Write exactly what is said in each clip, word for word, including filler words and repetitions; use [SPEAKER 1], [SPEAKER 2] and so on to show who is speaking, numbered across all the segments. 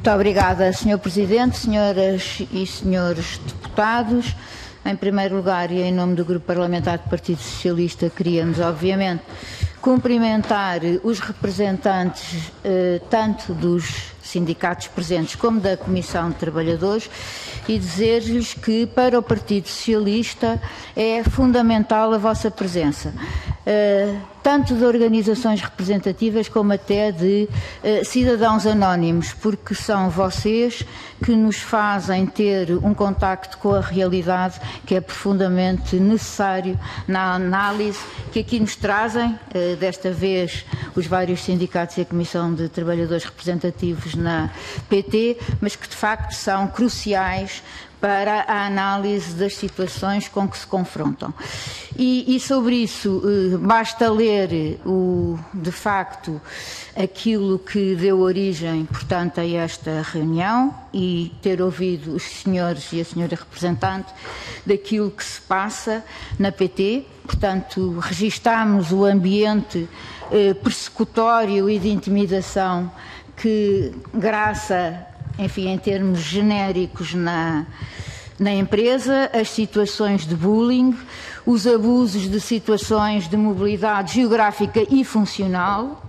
[SPEAKER 1] Muito obrigada, senhor Presidente, senhoras e senhores deputados. Em primeiro lugar, e em nome do Grupo Parlamentar do Partido Socialista, queríamos, obviamente, cumprimentar os representantes eh, tanto dos sindicatos presentes como da Comissão de Trabalhadores e dizer-lhes que para o Partido Socialista é fundamental a vossa presença, eh, tanto de organizações representativas como até de eh, cidadãos anónimos, porque são vocês que nos fazem ter um contacto com a realidade que é profundamente necessário na análise que aqui nos trazem, eh, desta vez os vários sindicatos e a Comissão de Trabalhadores Representativos na P T, mas que de facto são cruciais para a análise das situações com que se confrontam. E, e sobre isso, eh, basta ler, o, de facto, aquilo que deu origem, portanto, a esta reunião e ter ouvido os senhores e a senhora representante daquilo que se passa na P T. Portanto, registámos o ambiente eh, persecutório e de intimidação que graça, enfim, em termos genéricos na, na empresa, as situações de bullying, os abusos de situações de mobilidade geográfica e funcional,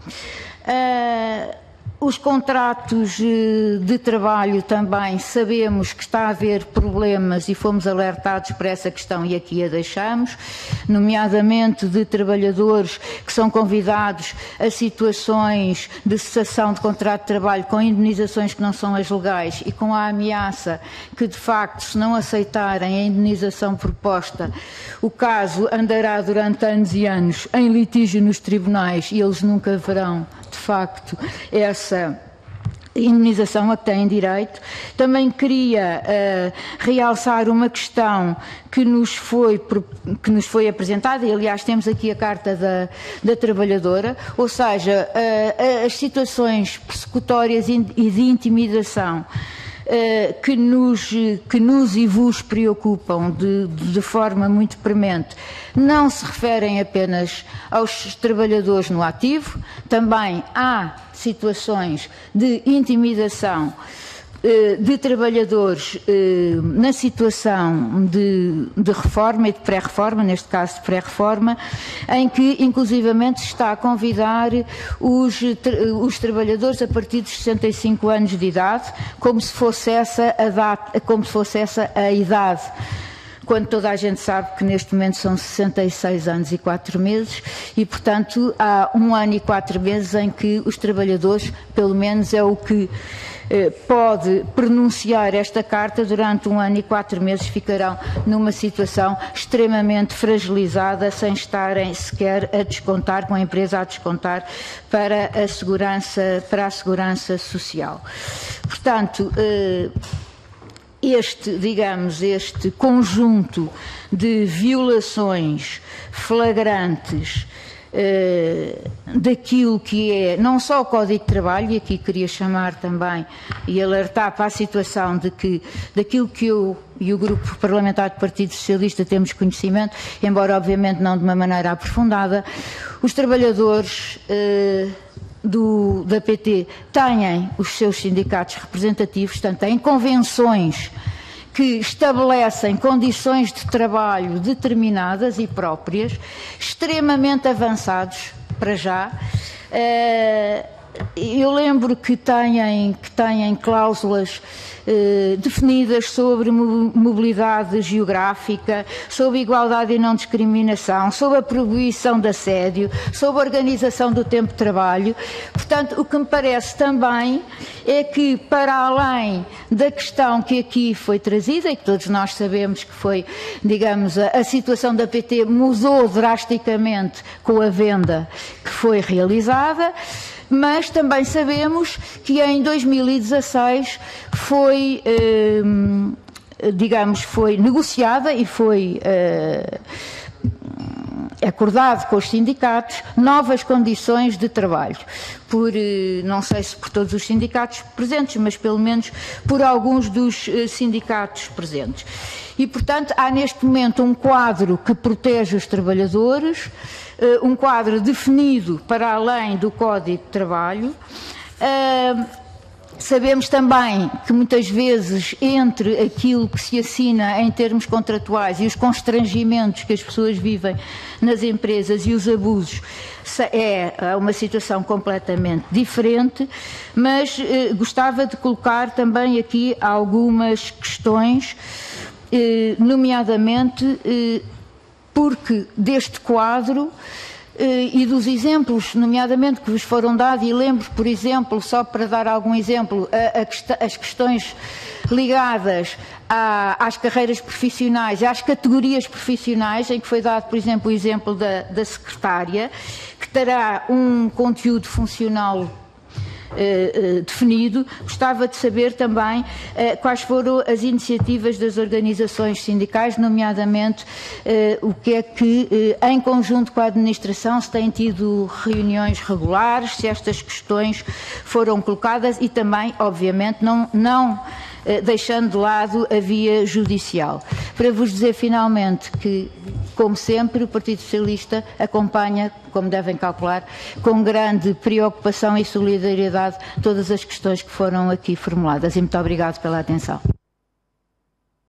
[SPEAKER 1] uh, os contratos de trabalho também sabemos que está a haver problemas e fomos alertados para essa questão e aqui a deixamos, nomeadamente de trabalhadores que são convidados a situações de cessação de contrato de trabalho com indenizações que não são as legais e com a ameaça que, de facto, se não aceitarem a indenização proposta, o caso andará durante anos e anos em litígio nos tribunais e eles nunca verão, de facto, essa indenização a que têm direito. Também queria uh, realçar uma questão que nos foi, que nos foi apresentada, e aliás temos aqui a carta da, da trabalhadora, ou seja, uh, as situações persecutórias e de intimidação Uh, que, nos, que nos e vos preocupam de, de forma muito premente, não se referem apenas aos trabalhadores no ativo, também há situações de intimidação uh, de trabalhadores uh, na situação de, de reforma e de pré-reforma, neste caso de pré-reforma, em que inclusivamente se está a convidar os, os trabalhadores a partir dos sessenta e cinco anos de idade, como se fosse essa a data, como se fosse essa a idade, quando toda a gente sabe que neste momento são sessenta e seis anos e quatro meses e, portanto, há um ano e quatro meses em que os trabalhadores, pelo menos é o que eh, pode pronunciar esta carta, durante um ano e quatro meses ficarão numa situação extremamente fragilizada, sem estarem sequer a descontar, com a empresa a descontar para a segurança, para a segurança social. Portanto, eh, Este, digamos, este conjunto de violações flagrantes eh, daquilo que é não só o Código de Trabalho, e aqui queria chamar também e alertar para a situação de que daquilo que eu e o Grupo Parlamentar do Partido Socialista temos conhecimento, embora obviamente não de uma maneira aprofundada, os trabalhadores eh, Do, da P T têm os seus sindicatos representativos, portanto, têm convenções que estabelecem condições de trabalho determinadas e próprias, extremamente avançados para já. Eu lembro que têm, que têm cláusulas eh, definidas sobre mobilidade geográfica, sobre igualdade e não discriminação, sobre a proibição de assédio, sobre a organização do tempo de trabalho. Portanto, o que me parece também é que, para além da questão que aqui foi trazida, e que todos nós sabemos que foi, digamos, a, a situação da P T mudou drasticamente com a venda que foi realizada, mas também sabemos que em dois mil e dezasseis foi, eh, digamos, foi negociada e foi eh, acordado com os sindicatos novas condições de trabalho, por, não sei se por todos os sindicatos presentes, mas pelo menos por alguns dos sindicatos presentes. E, portanto, há neste momento um quadro que protege os trabalhadores, um quadro definido para além do Código de Trabalho, Sabemos também que muitas vezes entre aquilo que se assina em termos contratuais e os constrangimentos que as pessoas vivem nas empresas e os abusos é uma situação completamente diferente, mas eh, gostava de colocar também aqui algumas questões, eh, nomeadamente eh, porque deste quadro e dos exemplos, nomeadamente, que vos foram dados, e lembro, por exemplo, só para dar algum exemplo, a, a quest as questões ligadas à, às carreiras profissionais, às categorias profissionais, em que foi dado, por exemplo, o exemplo da, da secretária, que terá um conteúdo funcional Uh, uh, definido. Gostava de saber também uh, quais foram as iniciativas das organizações sindicais, nomeadamente uh, o que é que, uh, em conjunto com a administração, se têm tido reuniões regulares, se estas questões foram colocadas e também, obviamente, não, não uh, deixando de lado a via judicial. Para vos dizer finalmente que, como sempre, o Partido Socialista acompanha, como devem calcular, com grande preocupação e solidariedade todas as questões que foram aqui formuladas. E muito obrigado pela atenção.